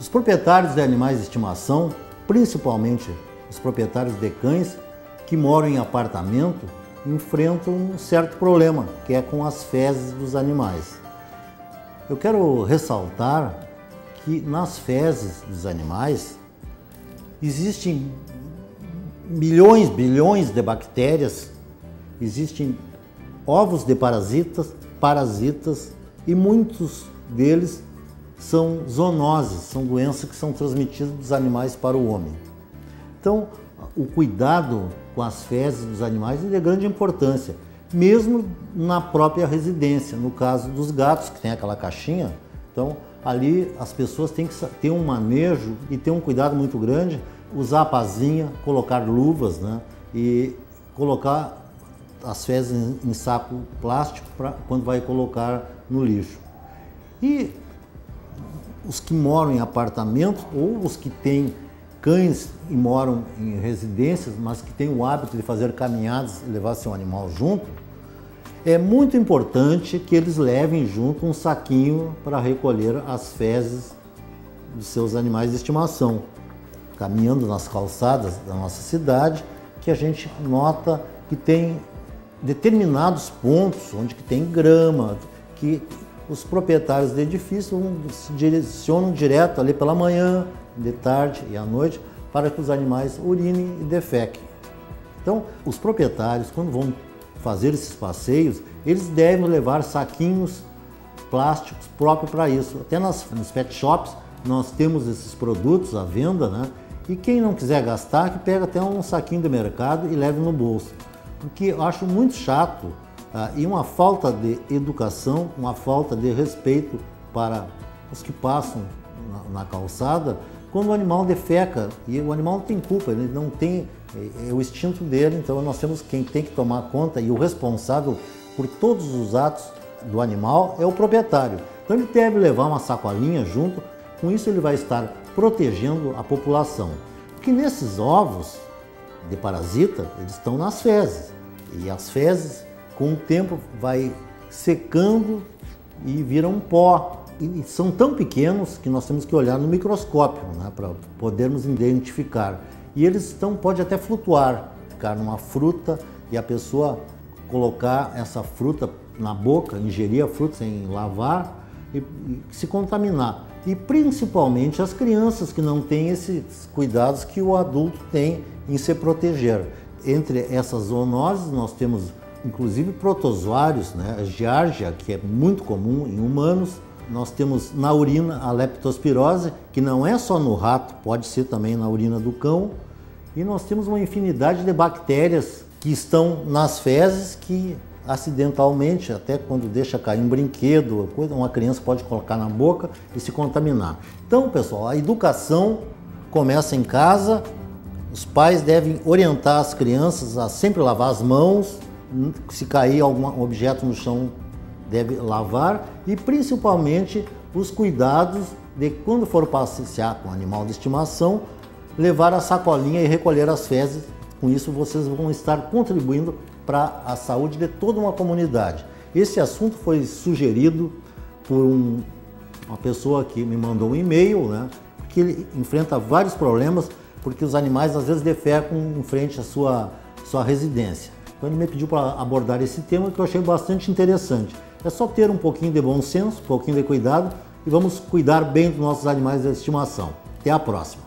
Os proprietários de animais de estimação, principalmente os proprietários de cães que moram em apartamento, enfrentam um certo problema, que é com as fezes dos animais. Eu quero ressaltar que nas fezes dos animais existem milhões, bilhões de bactérias, existem ovos de parasitas e muitos deles são zoonoses, são doenças que são transmitidas dos animais para o homem. Então, o cuidado com as fezes dos animais é de grande importância, mesmo na própria residência. No caso dos gatos, que tem aquela caixinha, então ali as pessoas têm que ter um manejo e ter um cuidado muito grande, usar a pazinha, colocar luvas, né, e colocar as fezes em saco plástico para quando vai colocar no lixo. E os que moram em apartamentos ou os que têm cães e moram em residências, mas que têm o hábito de fazer caminhadas e levar seu animal junto, é muito importante que eles levem junto um saquinho para recolher as fezes dos seus animais de estimação. Caminhando nas calçadas da nossa cidade, que a gente nota que tem determinados pontos onde que tem grama, que os proprietários de edifício se direcionam direto ali pela manhã, de tarde e à noite, para que os animais urinem e defequem. Então, os proprietários, quando vão fazer esses passeios, eles devem levar saquinhos plásticos próprios para isso. Até nos pet shops nós temos esses produtos à venda, né? E quem não quiser gastar, que pega até um saquinho do mercado e leve no bolso. Porque eu acho muito chato e uma falta de educação, uma falta de respeito para os que passam na calçada, quando o animal defeca, e o animal não tem culpa, ele não tem, é o instinto dele, então nós temos quem tem que tomar conta, e o responsável por todos os atos do animal é o proprietário. Então ele deve levar uma sacolinha junto, com isso ele vai estar protegendo a população. Porque nesses ovos de parasita, eles estão nas fezes, e as fezes com o tempo vai secando e viram um pó. E são tão pequenos que nós temos que olhar no microscópio, né, para podermos identificar. E eles podem até flutuar, ficar numa fruta e a pessoa colocar essa fruta na boca, ingerir a fruta sem lavar e se contaminar. E principalmente as crianças que não têm esses cuidados que o adulto tem em se proteger. Entre essas zoonoses nós temos inclusive protozoários, né, a giardia, que é muito comum em humanos. Nós temos na urina a leptospirose, que não é só no rato, pode ser também na urina do cão. E nós temos uma infinidade de bactérias que estão nas fezes que acidentalmente, até quando deixa cair um brinquedo, uma criança pode colocar na boca e se contaminar. Então, pessoal, a educação começa em casa. Os pais devem orientar as crianças a sempre lavar as mãos, se cair algum objeto no chão, deve lavar, e principalmente os cuidados de quando for passear com um animal de estimação, levar a sacolinha e recolher as fezes. Com isso vocês vão estar contribuindo para a saúde de toda uma comunidade. Esse assunto foi sugerido por uma pessoa que me mandou um e-mail, né, que ele enfrenta vários problemas porque os animais às vezes defecam em frente à sua residência. Então ele me pediu para abordar esse tema, que eu achei bastante interessante. É só ter um pouquinho de bom senso, um pouquinho de cuidado, e vamos cuidar bem dos nossos animais de estimação. Até a próxima!